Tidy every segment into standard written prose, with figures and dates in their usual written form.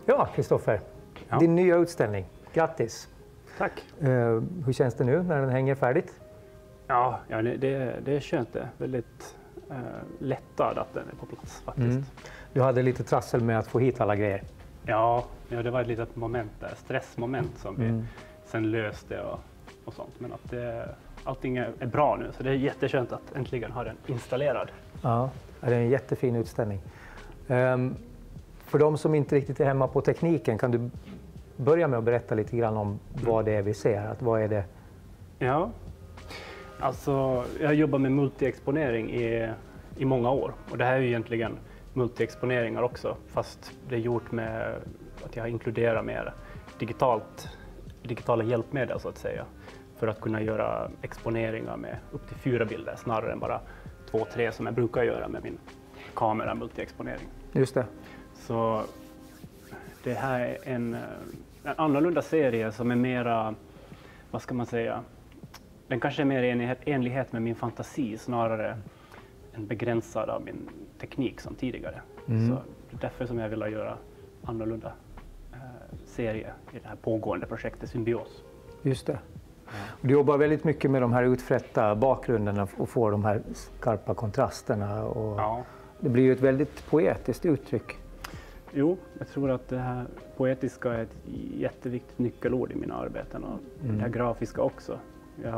Ja, Kristoffer. Ja. Din nya utställning. Grattis. Tack. Hur känns det nu när den hänger färdigt? Ja, det är skönt det. Väldigt lättad att den är på plats faktiskt. Du hade lite trassel med att få hit alla grejer. Ja, det var ett litet moment där, stressmoment som vi sen löste och sånt. Men att allting är bra nu, så det är jätteskönt att äntligen ha den installerad. Ja, det är en jättefin utställning. För de som inte riktigt är hemma på tekniken, kan du börja med att berätta lite grann om vad det är vi ser? Vad är det? Ja, alltså jag jobbar med multiexponering i många år. Och det här är ju egentligen multiexponeringar också, fast det är gjort med att jag inkluderar mer digitala hjälpmedel så att säga. För att kunna göra exponeringar med upp till 4 bilder snarare än bara 2-3 som jag brukar göra med min kamera multiexponering. Just det. Så det här är en annorlunda serie som är mera, vad ska man säga, den kanske är mer i enlighet med min fantasi snarare än begränsad av min teknik som tidigare. Så det är därför som jag vill göra annorlunda serie i det här pågående projektet Symbios. Just det. Du jobbar väldigt mycket med de här utfrätta bakgrunderna och får de här skarpa kontrasterna. Och det blir ju ett väldigt poetiskt uttryck. Jo, jag tror att det här poetiska är ett jätteviktigt nyckelord i mina arbeten och det här grafiska också. Jag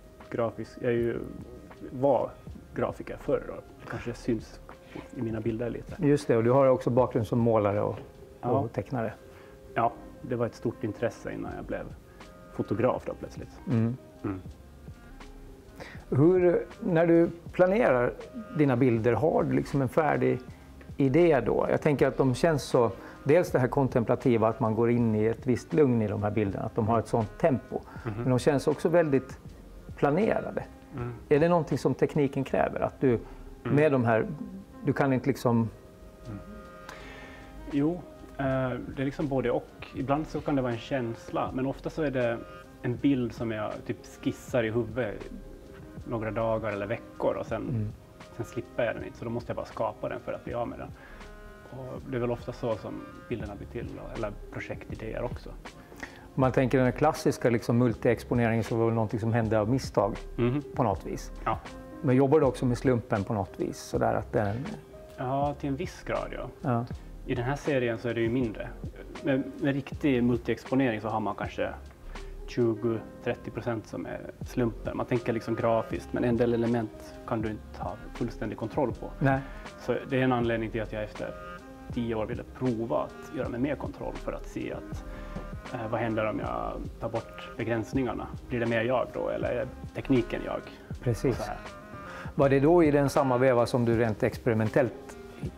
var grafiker förr och det kanske syns i mina bilder lite. Just det, och du har också bakgrund som målare och tecknare. Ja, det var ett stort intresse innan jag blev fotograf då plötsligt. När du planerar dina bilder, har du liksom en färdig idé då? Jag tänker att de känns så, dels det här kontemplativa, att man går in i ett visst lugn i de här bilderna, att de har ett sånt tempo. Men de känns också väldigt planerade. Är det någonting som tekniken kräver? Att du med de här, du kan inte liksom... Jo, det är liksom både och. Ibland så kan det vara en känsla, men ofta så är det en bild som jag typ skissar i huvudet några dagar eller veckor och sen slipper jag den inte, så då måste jag bara skapa den för att bli av med den. Och det är väl ofta så som bilderna blir till, eller projektidéer också. Om man tänker den klassiska liksom multiexponeringen, så var det någonting som hände av misstag på något vis. Ja. Men jobbar du också med slumpen på något vis? Så där att den... Ja, till en viss grad ja. I den här serien så är det ju mindre. Med riktig multiexponering så har man kanske 20-30% som är slumpen. Man tänker liksom grafiskt, men en del element kan du inte ha fullständig kontroll på. Nej. Så det är en anledning till att jag efter 10 år ville prova att göra med mer kontroll för att se att vad händer om jag tar bort begränsningarna? Blir det mer jag då, eller är tekniken jag? Precis. Var det då i den samma veva som du rent experimentellt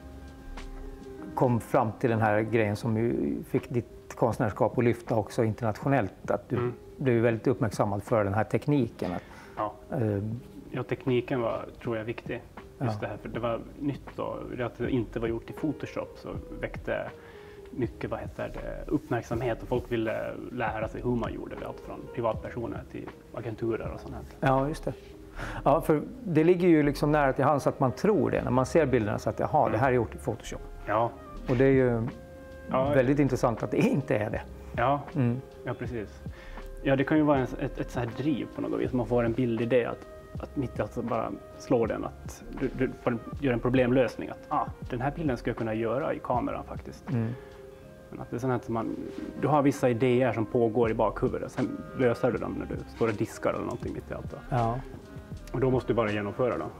kom fram till den här grejen som ju fick ditt konstnärskap att lyfta också internationellt? Att du blev väldigt uppmärksammad för den här tekniken? Ja, tekniken var, tror jag, viktig. Just det här, för det var nytt och att det inte var gjort i Photoshop så väckte mycket uppmärksamhet och folk ville lära sig hur man gjorde det, allt från privatpersoner till agenturer och sånt här. Ja, just det. Ja, för det ligger ju liksom nära till hands att man tror det när man ser bilderna, så att jaha, det här är gjort i Photoshop. Ja. Och det är ju väldigt intressant att det inte är det. Ja, ja precis. Ja, det kan ju vara ett så här driv på något vis. Man får en bildidé att mitt alltså bara slår den, att du gör en problemlösning, att den här bilden ska jag kunna göra i kameran faktiskt. Men att det är sånt att du har vissa idéer som pågår i bakhuvudet, sen löser du dem när du står och diskar eller någonting mitt i allt. Ja. Och då måste du bara genomföra dem.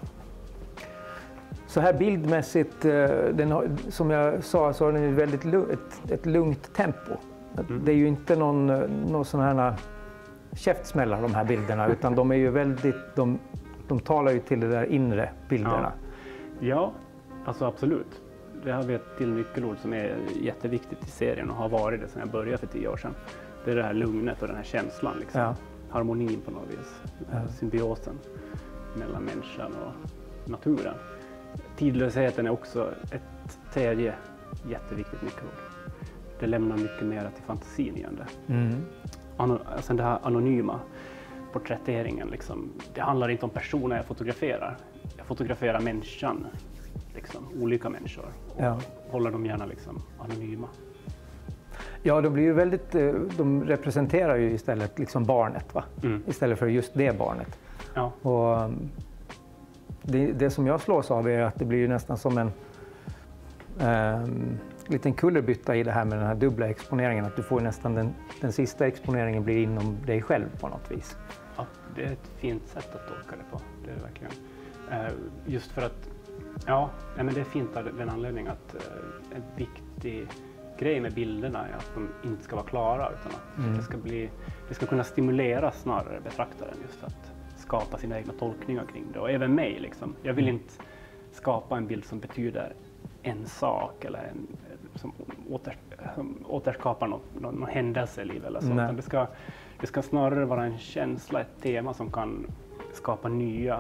Så här bildmässigt, som jag sa, så har den ett väldigt ett lugnt tempo. Det är ju inte någon sån här käftsmällar de här bilderna, utan de är ju väldigt, de talar ju till det där inre bilderna. Ja, alltså absolut. Det har vi ett till nyckelord som är jätteviktigt i serien och har varit det sedan jag började för 10 år sedan. Det är det här lugnet och den här känslan, liksom. Ja. Harmonin på något vis, symbiosen mellan människan och naturen. Tidlösheten är också ett tredje jätteviktigt nyckelord. Det lämnar mycket mer till fantasin igen. Alltså det här anonyma porträtteringen, liksom, det handlar inte om personer jag fotograferar. Jag fotograferar människan, liksom, olika människor, och håller dem gärna liksom anonyma. Ja, de blir ju väldigt, de representerar ju istället liksom barnet, va? Istället för just det barnet. Ja. Och det som jag slås av är att det blir ju nästan som en liten kullerbytta i det här med den här dubbla exponeringen. Att du får nästan den sista exponeringen blir inom dig själv på något vis. Ja, det är ett fint sätt att tolka det på. Det är det verkligen. Just för att, ja, men det är fint av den anledningen att en viktig grej med bilderna är att de inte ska vara klara utan att det ska kunna stimulera snarare betraktaren just för att skapa sina egna tolkningar kring det. Och även mig liksom. Jag vill inte skapa en bild som betyder en sak eller som återskapar någon händelse i livet eller så. Utan det ska snarare vara en känsla, ett tema som kan skapa nya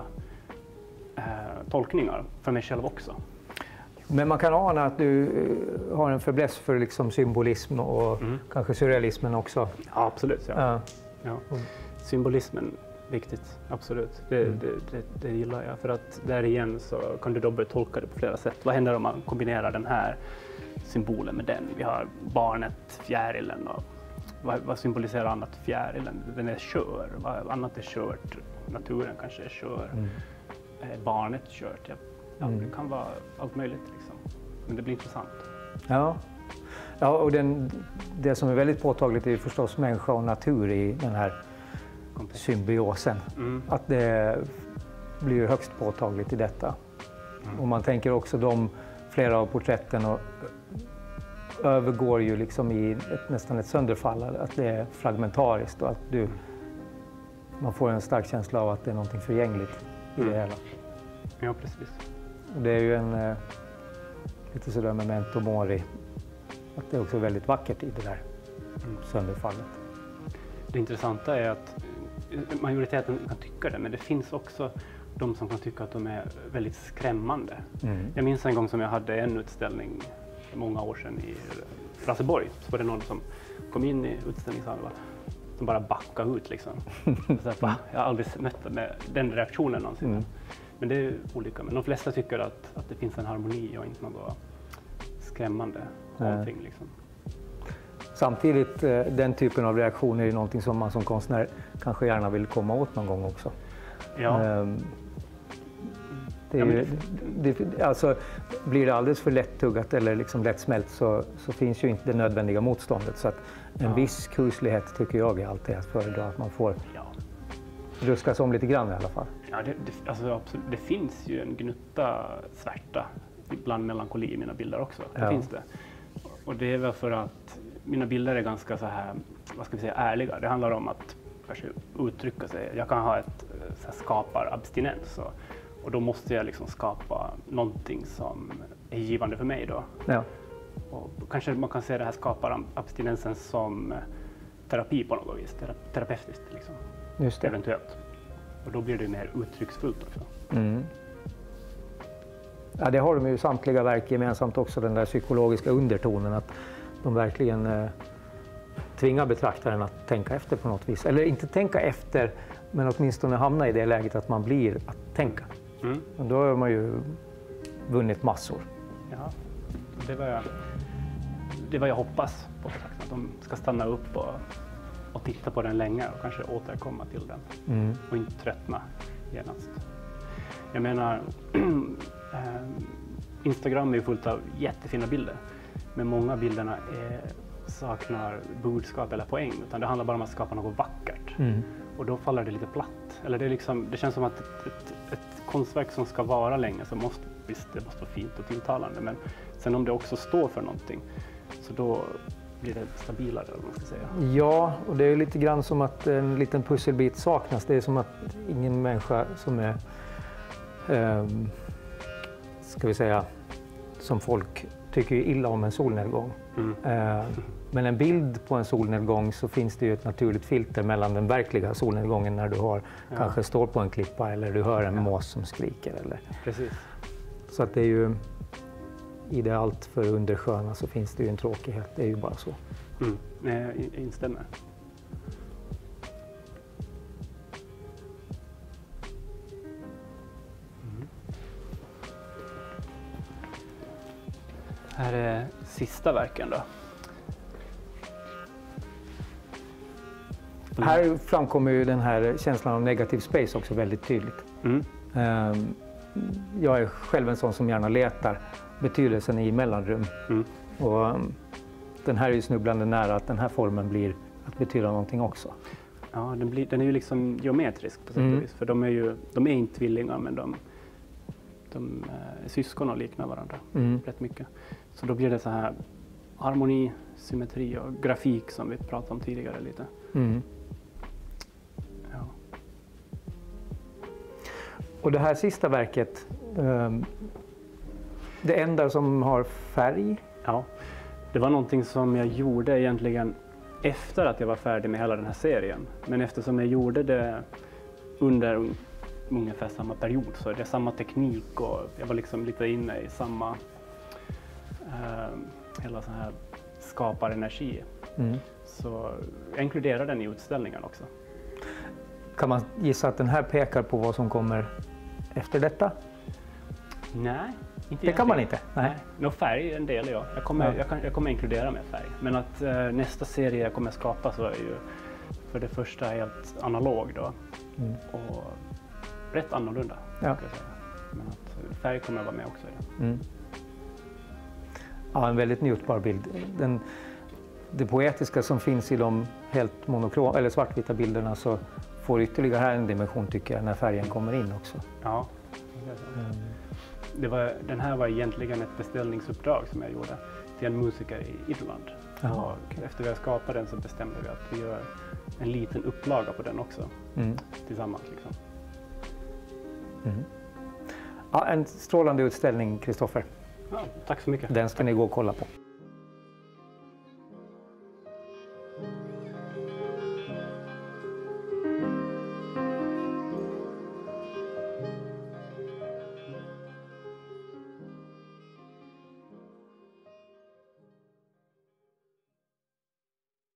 tolkningar för mig själv också. Men man kan ana att du har en fäbless för liksom symbolism och kanske surrealismen också. Ja, absolut. Ja. Symbolismen, viktigt. Absolut. Det gillar jag. För att där igen så kan du då börja tolka det på flera sätt. Vad händer om man kombinerar den här symbolen med den? Vi har barnet, fjärilen. Och vad symboliserar annat fjärilen? Den är skör. Vad annat är skört? Naturen kanske är skör. Barnet kört. Ja, det kan vara allt möjligt liksom. Men det blir intressant. Ja, och det som är väldigt påtagligt är förstås människa och natur i den här symbiosen. Att det blir högst påtagligt i detta. Och man tänker också flera av porträtten och övergår ju liksom i nästan ett sönderfall, att det är fragmentariskt och att man får en stark känsla av att det är någonting förgängligt i det hela. Ja, precis. Och det är ju lite sådär memento mori, att det är också väldigt vackert i det där sönderfallet. Det intressanta är att majoriteten kan tycka det, men det finns också de som kan tycka att de är väldigt skrämmande. Jag minns en gång som jag hade en utställning många år sedan i Raseborg, så var det någon som kom in i utställningshallen som bara backade ut liksom. Så jag har aldrig mött med den reaktionen någonsin. Men det är olika. Men de flesta tycker att det finns en harmoni och inte något skrämmande någonting liksom. Samtidigt, den typen av reaktioner är någonting som man som konstnär kanske gärna vill komma åt någon gång också. Ja. Alltså, blir det alldeles för lättuggat eller liksom lättsmält så finns ju inte det nödvändiga motståndet. Så att en viss kuslighet tycker jag är alltid att föredra, att man får ruskas om lite grann i alla fall. Ja, alltså, absolut. Det finns ju en gnutta svärta, ibland melankoli i mina bilder också. Det finns det. Och det är väl för att mina bilder är ganska så här, vad ska vi säga, ärliga. Det handlar om att kanske uttrycka sig. Jag kan ha ett så här, skaparabstinens och då måste jag liksom skapa någonting som är givande för mig då. Ja. Och kanske man kan se det här skaparabstinensen som terapi på något vis, terapeutiskt liksom. Just det. Eventuellt. Och då blir det mer uttrycksfullt också. Ja, det har de ju samtliga verk gemensamt också, den där psykologiska undertonen, att de verkligen tvingar betraktaren att tänka efter på något vis. Eller inte tänka efter, men åtminstone hamna i det läget att man blir att tänka. Och då har man ju vunnit massor. Ja, det var jag hoppas på betraktarna, att de ska stanna upp och titta på den länge och kanske återkomma till den och inte tröttna genast. Jag menar, Instagram är ju fullt av jättefina bilder, men många bilderna saknar budskap eller poäng, utan det handlar bara om att skapa något vackert. Och då faller det lite platt. Eller det känns som att ett konstverk som ska vara länge så måste det måste vara fint och tilltalande, men sen om det också står för någonting så då blir det stabilare, eller vad man ska säga. Ja, och det är lite grann som att en liten pusselbit saknas. Det är som att ingen människa som är, ska vi säga, som folk tycker illa om en solnedgång. Men en bild på en solnedgång, så finns det ju ett naturligt filter mellan den verkliga solnedgången när du kanske står på en klippa eller du hör en mås som skriker. Eller. Precis. Så att det är ju, i det allt för undersköna så finns det ju en tråkighet, det är ju bara så. Jag instämmer. Här är sista verken då. Här framkommer ju den här känslan av negativ space också väldigt tydligt. Jag är själv en sån som gärna letar betydelsen i mellanrum. Och den här är ju snubblande nära att den här formen blir att betyda någonting också. Ja, den är ju liksom geometrisk på sätt och vis. För de är inte tvillingar, men de är syskon och liknar varandra rätt mycket. Så då blir det så här harmoni, symmetri och grafik som vi pratade om tidigare lite. Ja. Och det här sista verket, det enda som har färg? Ja, det var någonting som jag gjorde egentligen efter att jag var färdig med hela den här serien. Men eftersom jag gjorde det under ungefär samma period så är det samma teknik och jag var liksom lite inne i samma hela så här skaparenergi. Så jag inkluderar den i utställningen också. Kan man gissa att den här pekar på vad som kommer efter detta? Nej, inte det kan man inte. Nej. Nå, färg är en del, ja. Jag kommer inkludera med färg. Men att nästa serie jag kommer skapa så är ju för det första helt analog då. Och rätt annorlunda. Ja. Men att färg kommer att vara med också. Ja. Ja, en väldigt njutbar bild. Det poetiska som finns i de helt eller svartvita bilderna så får ytterligare här en dimension tycker jag när färgen kommer in också. Ja. Den här var egentligen ett beställningsuppdrag som jag gjorde till en musiker i Irland. Efter vi har skapat den så bestämde vi att vi gör en liten upplaga på den också tillsammans. Liksom. Ja, en strålande utställning, Kristoffer. Ja, tack så mycket. Den ska ni gå och kolla på.